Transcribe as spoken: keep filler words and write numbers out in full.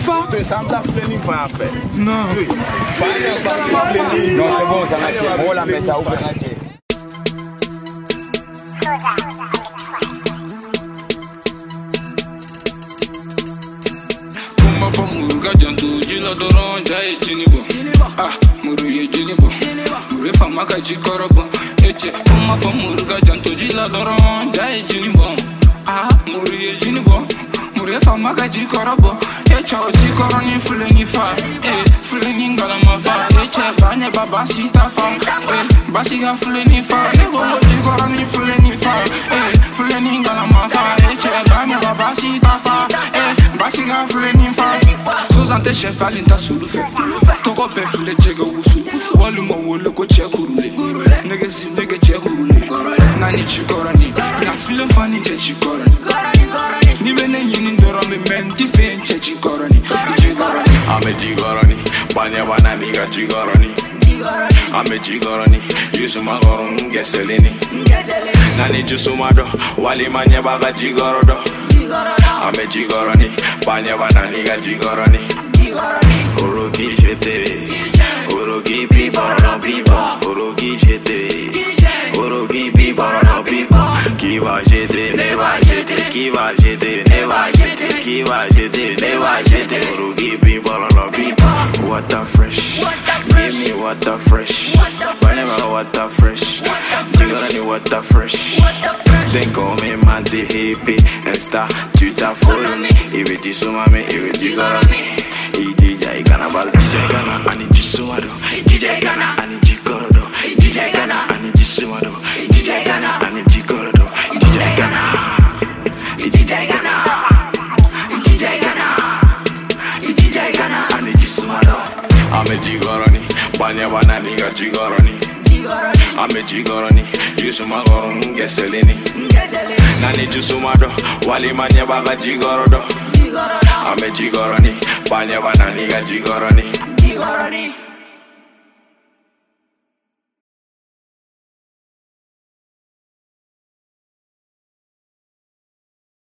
fa. Tu sembles appeler ni fa en fait. Non. Oui. Non, c'est bon, ça n'a pas. On la met ça au fait. Kuma fa muruga jantu jila doron jai jinibo. Ah, muruye jinibo. Mure fa maka jikorobo. Eche, kuma fa muruga jantu jila doron jai jinibo. Ah, muruye jinibo. Mure fa maka jikorobo. Eche o jikoroni fuleni fa. Eh, fuleni ngala ma fa. Eche banye baba sita fa. Eh, basiga fuleni fa. Nevo mo jikoroni fuleni fa. Eh, fuleni ngala ma fa. Eche banye baba sita fa. Eh, basiga fuleni fa. Suzante chef alinta sulufe. Toko befule jega wusu. Walumo wolo ko chekurule. Nege si nege chekurule. Nani chikorani. Na file fani je chikorani. Ni bene yini ndoro me menti fenche chikorani. Ame chikorani. Banya bana niga chikorani. Ame chikorani. Yusuma goron geselini. Nani jusumado. Wali manya baga chikorodo. Ame chikorani. Banya bana niga chikorani. Orogi jete. Orogi bi borono biba. Orogi jete. Orogi bi borono biba. Qui va jeter, ne va jeter. Qui va jeter, ne va jeter. Qui va jeter, ne va jeter. Orogi bi borono biba. Water fresh. Give me water fresh. Whenever water fresh. Chikorani water fresh. Then call me Manti Hippie and star tu ta follow. Ibe disumame, ibe chikorani. D J Ghana bal D J Ghana ani jisumado. D J Ghana ani jikorodo. D J Ghana ani jisumado. D J Ghana ani jikorodo. D J Ghana. D J Ghana. D J Ghana. D J Ghana ani jisumado. Ame jikorani, banya bana niga jikorani. Ame jikorani, jusuma goron geselini. Nani jusumado, wali manya baga jikorodo. Ame jikorani, banya bana niga jikorani.